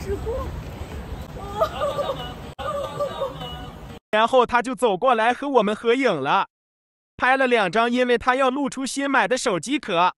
事故。 然后他就走过来和我们合影了，拍了2张，因为他要露出新买的手机壳。